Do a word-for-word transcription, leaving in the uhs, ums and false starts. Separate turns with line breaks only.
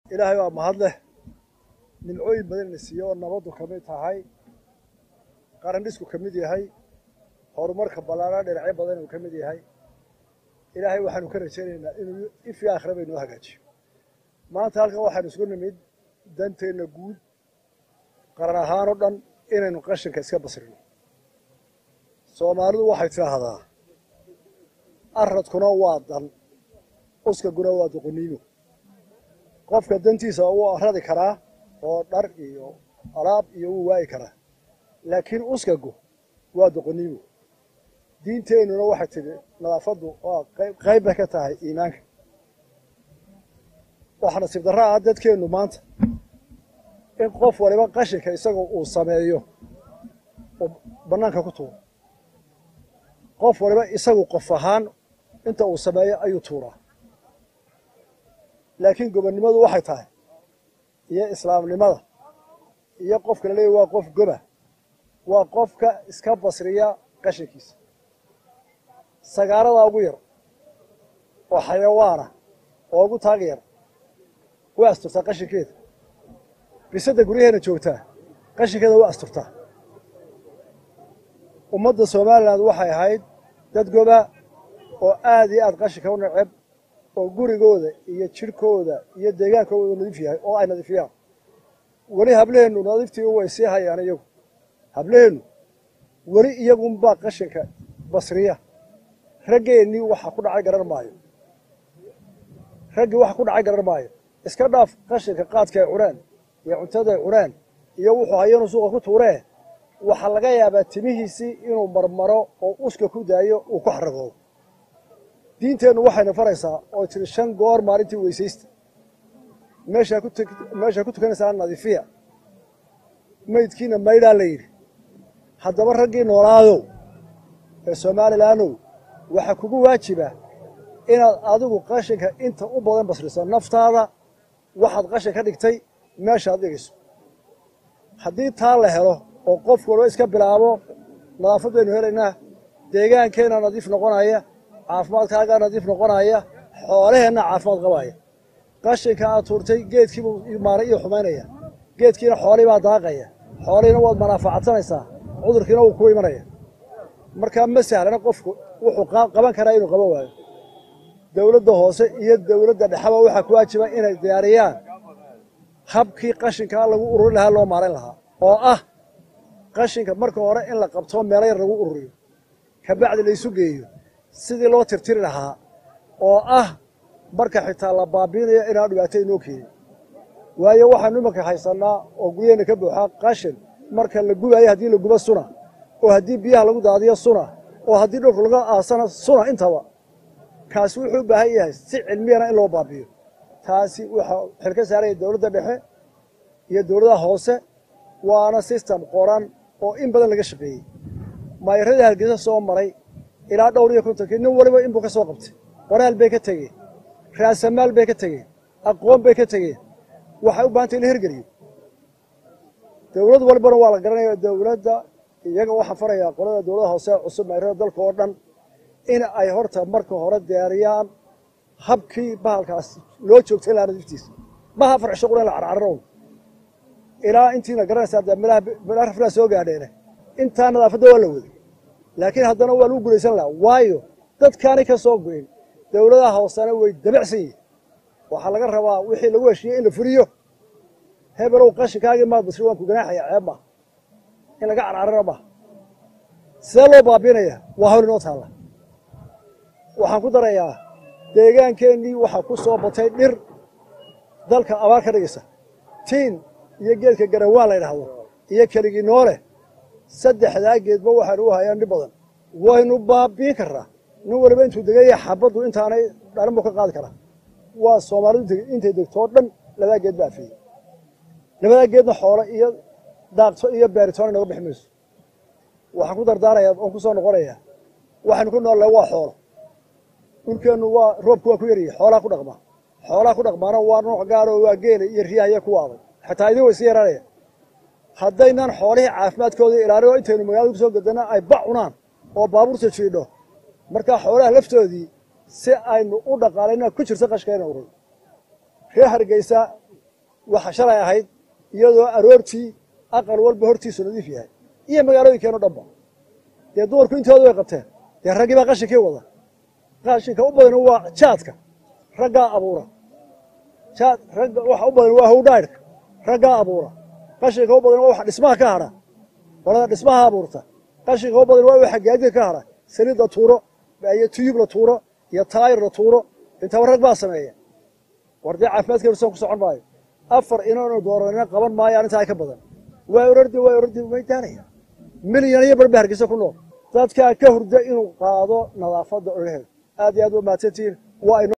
إلهي ومهد له من عوي بدن السيارة نبض كميت هاي قارن ديسكو كميدي هاي هرمارك بلانا درعي بدن وكميدي هاي إلهي وحنو كرجينا إنه في آخر بينه هجاج ما تلقى واحد يسكن ميد دنتين نجود قرنهان ودن إنه نقاشن كسب بصرنا سومالو واحد في هذا أرد كنا وادن أسك كنا واد قنينو قف كدنتي سوا أرد كرا أو در إيو أراب إيو واي كرا لكن أسك جو واد قنينو دين تين واحد تبي نافضوا آه غيب كتاعي إيمانك وحنا سيبدرا عدد كأنه مانت إن قف ولا ما قشك يسقوا وصمايو وبنانك كتو قف ولا ما يسقوا قفهان أنت وصمايا أي تورا لكن قبل لماذا واحد هاي يا إسلام لماذا يقف كله واقف جبه واقف كإسكاب بصرية قشكيس سجارة أبوير وحيوانة وأبو تغيير وأسترتا قشي كده بيصدق قريه هنا شوفته قشي كده وأسترتا ومدة سومالنا waxay ahayd dad goba oo aad iyo aad qashka u nacab oo gurigooda iyo jirkooda iyo deegaankooda nadiif yahay oo ay nadiifiyaan wali hableenu nadiiftii way sii hayaan iyagu hableenu wali iyagu baa qashinka basriya raggeeni waxa ku dhacay garan maayo raggi waxa ku dhacay garan maayo iska dhaaf qashinka qaadka ay curaan iyo cuntada ay curaan iyo wuxuu hayeen suuqa ku tuuree waxa laga yaabaa timihiisi inuu marmaro oo uska ku daayo uu ku xarago diinteenu waxayna faraysaa oo jir shan goor maalintii weysaysta meesha ku meesha ku tukanaysaa nadiifiya maydkiina maydha la yiri haddaba raggii noolaado ee Soomaaliland waxa kugu waajiba inaad adigu qashinka inta u badan basriso naftaada waxaad qashin ka dhigtay meesha aad dhigayso haddii taa la helo oo qof walba iska bilaabo nadaafadaynu helaynaa deegaankeena nadiif noqonaya caafimaadkaaga nadiif noqonaya xoolaheena caafimaad qabaya qashinka aad tuurtay geedkii buu maaray iyo xumaynaya geedkiina xoolii baa daaqaya xooliina waad manaafacaadsanaysaa cudurkiina uu ku imanaya marka ma sahlana qofku wuxuu qaban karaa inuu qaban waayo dawladda hoose iyo dawladda dhexe waxa ku waajiba inay diyaariyaan habkii qashinka lagu ururin lahaa loo maareyn lahaa oo ah qashinka marka hore in la qabto meel yar lagu ururiyo ka bacdi la isu geeyo sidii loo tirtiri lahaa oo ah marka xitaa la baabiinayo inaan dhibaato inoo keenin waayo waxaanu marka haysanaa oo guriyana ka buuxa qashin marka la gubayo haddii la gubo suna oo haddii biyaha lagu daadiyo suna oo haddii dhulka laga aasana suna intaba kaasi wuxuu u baahan yahay si cilmiyana in loo baabiyo taasi waxa xilka saaray dawladda dhexe iyo dawladda hoose waana system qoran oo in badan laga shaqeeyay maayirada halgeesa soo maray ilaa dhowr iyo konton nin waliba in buu ka soo qabtay qoraal bay ka tagay raasamaal bay ka tagay aqoon bay ka tagay waxa u baahan tahay in la hirgeliyo dawlad walbana waa la garanayaa dawladda iyaga waxa faraya qolada dawladda hoose cusub maayirada dalka oo dhan in ay horta marka hore diyaariyaan habkii bahalkaas loo joogtay la nadiiftiisa ma ha farxo quraan la carcarro ilaa intiina garanaysaa meelaha meelaha rafla soo gaadheena inta nadaafadda waa la waday laakiin haddana waa lagu guulaysan lahaa waayo dadkaani ka soo go'in dawladaha hoosena way dabacsan yihiin waxaa laga rabaa wixii lagu heshiiyey in la furiyo hebelow qashinkaagii maad basri waan ku ganaaxaya ceeb ma in laga carcarro ma sidee loo baabiinaya waa hawl inoo taalla waxaan ku darayaa deegaankeenii waxaa ku soo batay dhir dalka abaar ka dhigaysa tiin iyo geedka garawaan la yidhaahdo iyo keligii noole saddexdaa geedba waxaanu u hayaan dhib badan waynu baabiin karraa nin waliba intuu degaya xabaddu intaanay dhalinbu ka qaadi karaa waa soomaalidu intay degtoo dhan labadaa geed baa afiyey labadaa geedna xoolo iyo daaqto iyo beeritoona nooga bixi mayso waxaan ku dardaarayaa oon ku soo noqonayaa waxaynu ku noollahay waa xoolo dhulkeennu waa roobku waa ku yaryahay xoolaha ku dhaqmaa xoolaha ku dhaqmaana waa nooc gaar oo waa geela iyo riyaha ku waaday xataa idin way sii yaraanaya haddaynan xoolihii caafimaadkooda ilaaliyo intaynu magaalada ku soo gadana ay bac cunaan oo baabuurta jiidho markaa xoolaha laftoodii si aynu u dhaqaalayna ku jirta qashkeena urur reer Hargeysa waxa shalay ahayd iyadoo aroortii aqal walba hortiisu nadiif yahay iyo magaalooyinkeenu dhanba dee dumarku intooda way qabteen dee raggii baa qashinkii wada qashinka u badan waa jaadka raggaa abuura jaad ragga waxa u badan waa howdhaydhka raggaa abuura qashinka u badan waa waxa dhismaha ka hadha qolada dhismaha abuurta qashinka u badan waa waxa gaadiidka ka hadha saliid la tuuro iyo tuyub la tuuro iyo taayir la tuuro intaba rag baa sameeya wardii caafimaadkeenu soo ku socon maayo afar inaanu dooranina qaban maayo arrintaa ka badan waa orordi waa orordi way daanaya milyan iyo barba hargeysa ku nool dadka ka hurda inuu qaado nadaafadda oraheed aad iyo aad u mahadsantihiin waa